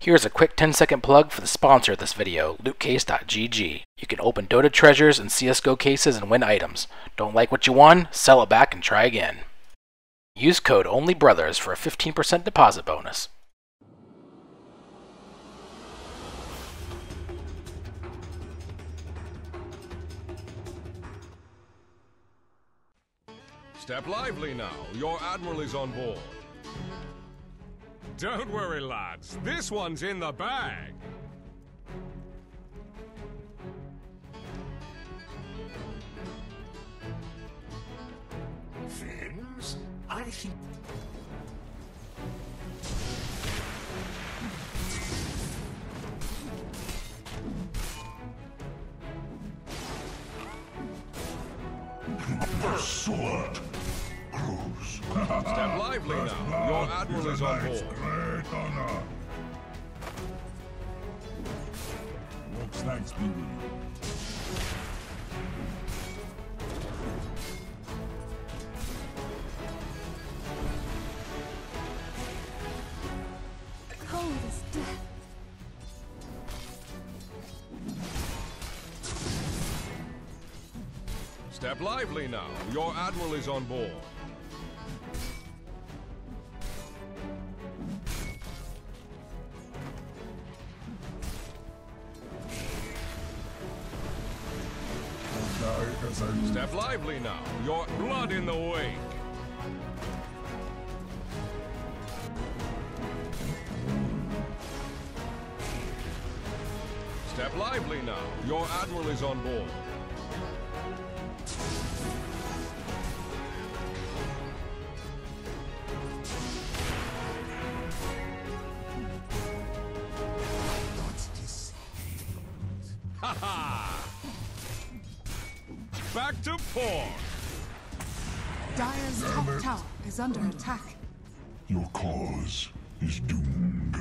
Here's a quick 10-second plug for the sponsor of this video, lootcase.gg. You can open Dota treasures and CSGO cases and win items. Don't like what you won? Sell it back and try again. Use code ONLYBROTHERS for a 15% deposit bonus. Step lively now. Your admiral is on board. Don't worry, lads. This one's in the bag. Friends, I think... The sword grows. Step lively now. Your admiral is on board. Great honor. Looks thanks be with you. Cold as death. Step lively now. Your admiral is on board. Step lively now. Your blood in the wake. Step lively now. Your admiral is on board. Ha ha! Back to port! Dire's top tower is under attack. Your cause is doomed.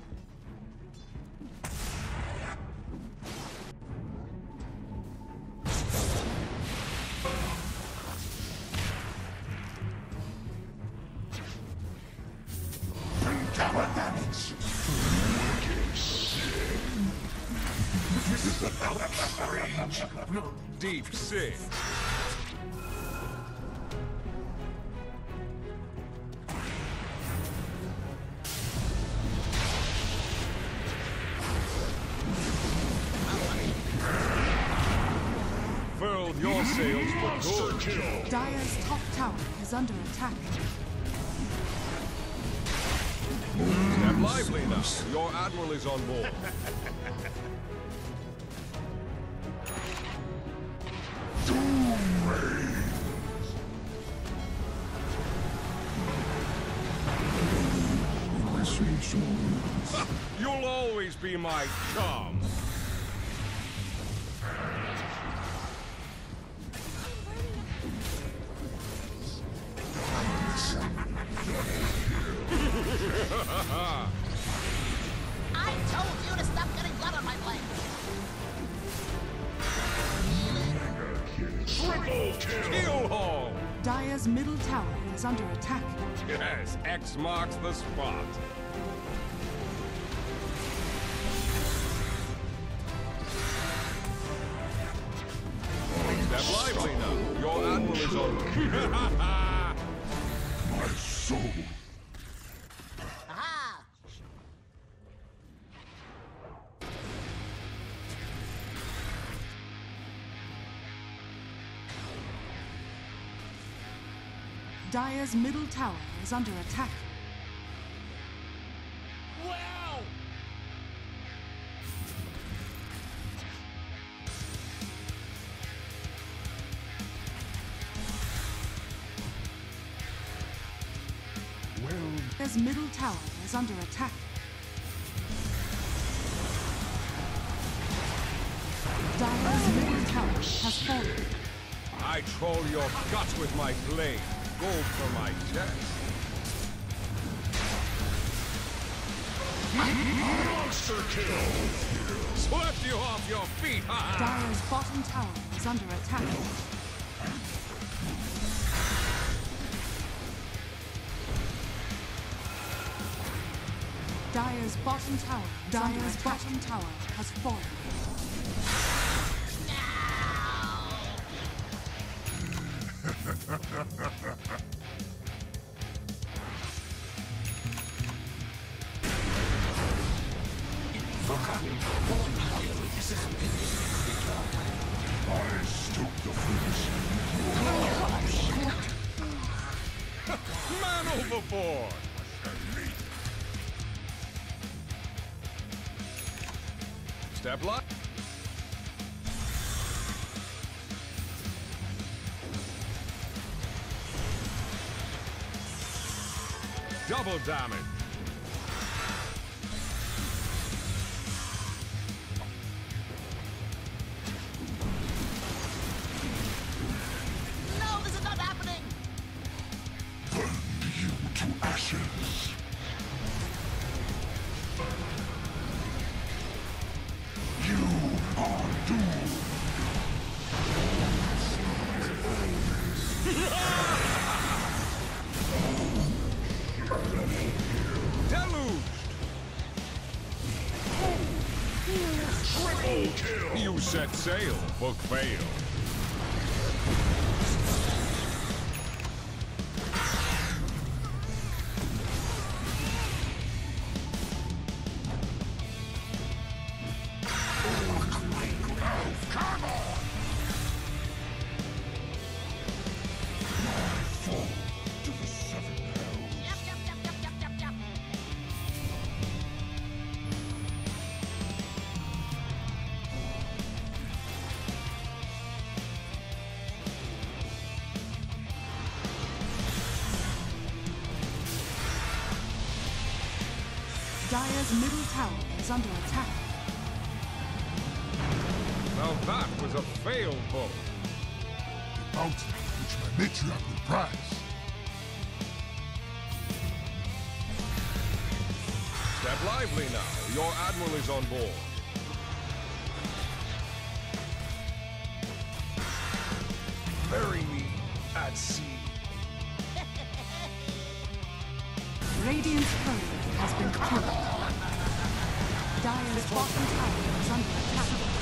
Tower damage. Deep six. Furl your sails for good. Dire's top tower is under attack. Step lively now. Your admiral is on board. You'll always be my chum. I told you to stop getting blood on my blade. Triple kill haul. Dire's middle tower is under attack. Yes, X marks the spot. Step lively now. Your admiral is on. My soul. Aha! Dire's middle tower is under attack. Wow! Dire's middle tower is under attack. Dire's middle tower has fallen. I troll your guts with my blade. Gold for my chest. Monster kill! Swept you off your feet, ha! Dire's bottom tower is under attack. Dire's bottom tower has fallen. I stoke the furnace. Man overboard! Step lock. Double damage. No, this is not happening! Burn you to ashes. You are doomed. Deluged! Triple kill. You set sail, book fail. Fall to the seven hells. Yep. Dire's middle tower is under attack. Now that was a failed bow. The bounty which my matriarch will prize. Step lively now. Your admiral is on board. Bury me at sea. Radiant's courier has been killed. Dire's bottom tower is under attack.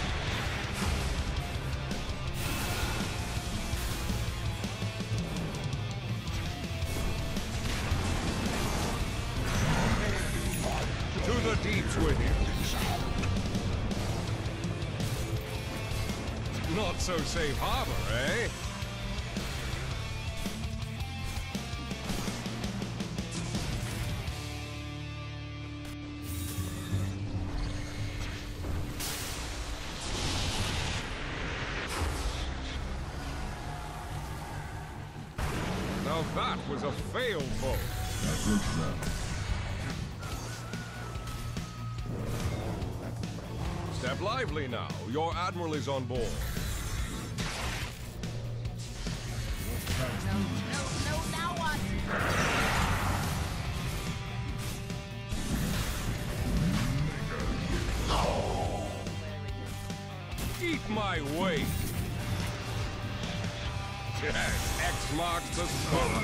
To the deeps with you. Not so safe harbor, eh? Now that was a failed bow. Step lively now. Your admiral is on board. No, now what? Eat my weight. Yes, X marks the spot.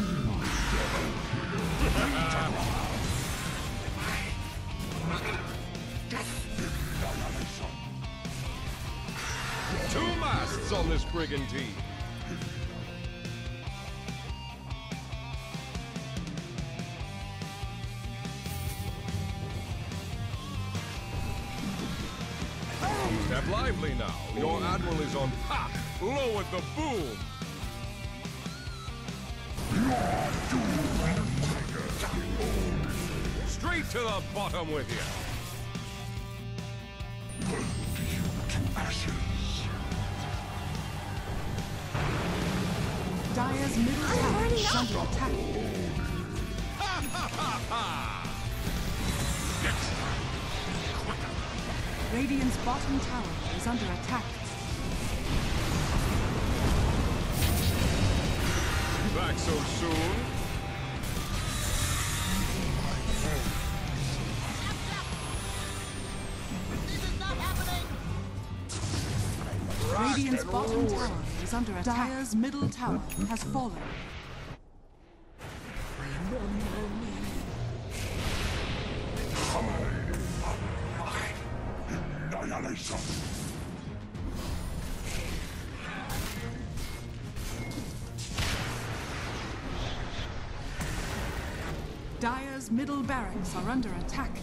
Two masts on this brigantine. Step lively now. Your admiral is on. Ha! Lowered the boom. Straight to the bottom with you. Dire's middle tower is under attack. Radiant's bottom tower is under attack. Back so soon? This is not happening! Radiant's bottom tower is under attack. Dire's middle tower has fallen. Rise up. Dire's middle barracks are under attack.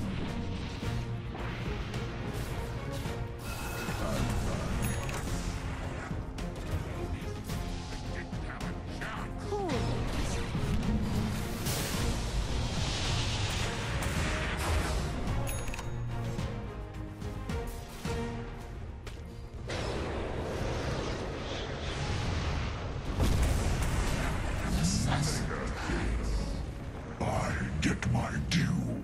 I get my due.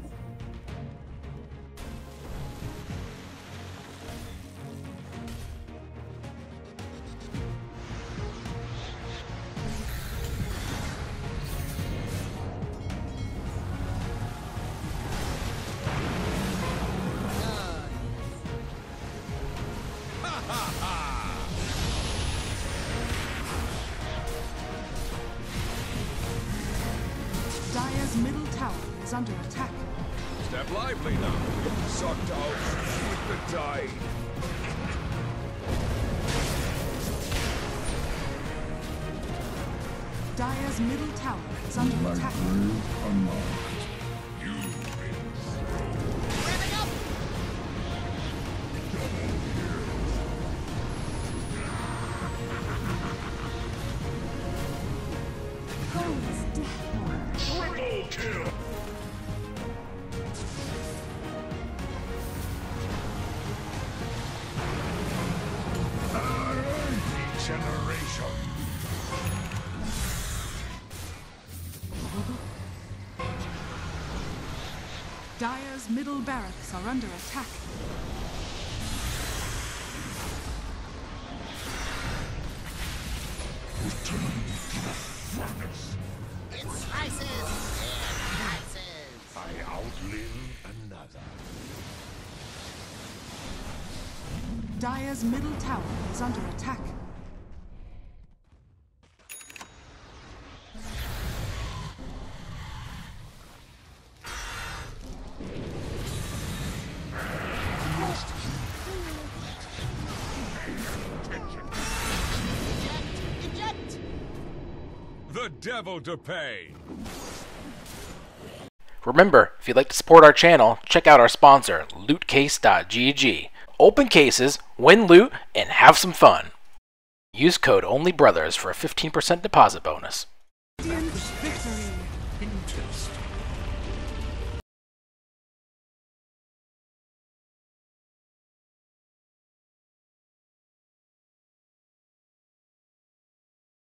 Dire's middle tower is under attack. Step lively now. Sucked out with the tide. Dire's middle tower is under My attack. grave unlocked. Revving up! Triple kill. Regeneration. Dire's middle barracks are under attack. Return to the furnace. It slices! It dices! I outlive another. Dire's middle tower is under attack. Eject! The devil to pay. Remember, if you'd like to support our channel, check out our sponsor, lootcase.gg. Open cases, win loot, and have some fun. Use code ONLYBROTHERS for a 15% deposit bonus. Radiant victory.